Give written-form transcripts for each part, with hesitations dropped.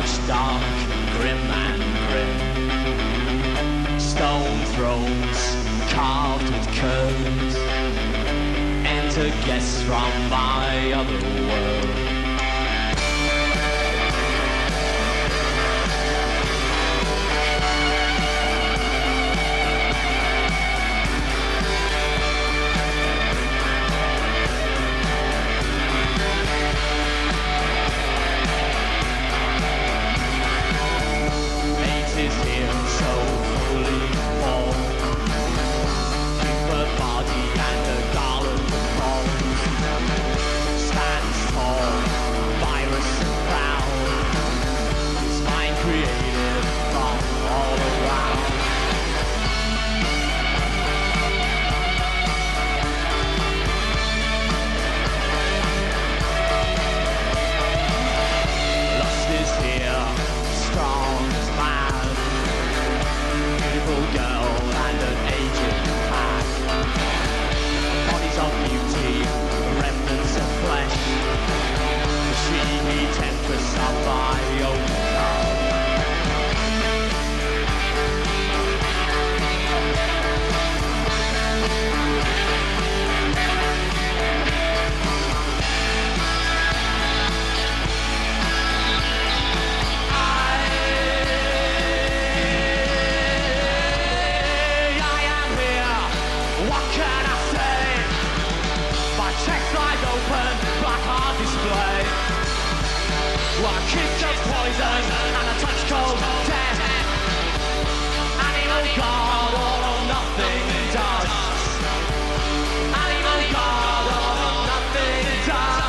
whitewashed, dark, grim and grim. Stone thrones carved with curves. Enter guests from my other world. Is here so fully born. Keep body and a garland of thorns. Stands tall, virus and proud. His mind created from all around. Lust is here, strong as man. Beautiful girl and an aged man. Bodies of beauty, remnants of flesh. She temptress of my own love. One kiss of poison and a touch cold death. Animal God, all or nothing does. Animal God, all or nothing does.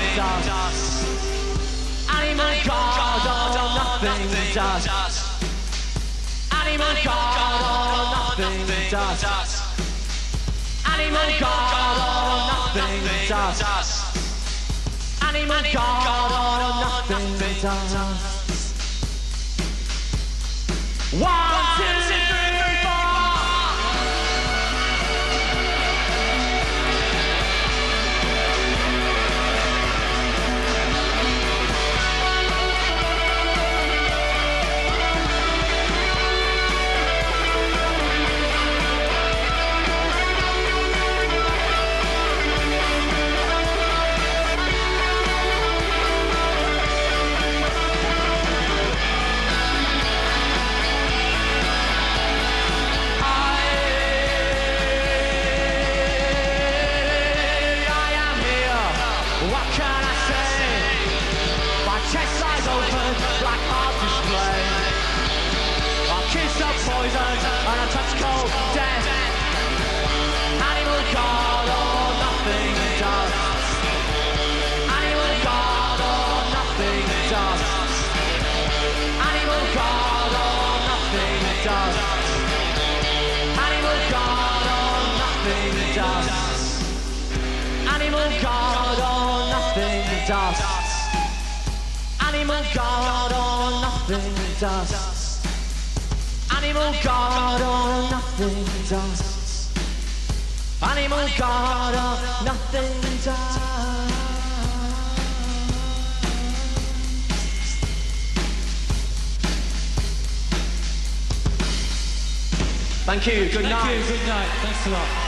Animal God or nothing does. Animal God or nothing does. Animal God or nothing does. Animal God or nothing does. 1, 2, 3, 4. What can I say? My chest lies open, black heart display. I kiss the poison and I touch cold death. Animal God or nothing does. Animal God or nothing does. Animal God or nothing does. Animal God or nothing does. Animal God or nothing does. Animal God or nothing does. Animal God or nothing does. Animal God or nothing does. Thank you. Good night. Thank you. Good night. Thanks a lot.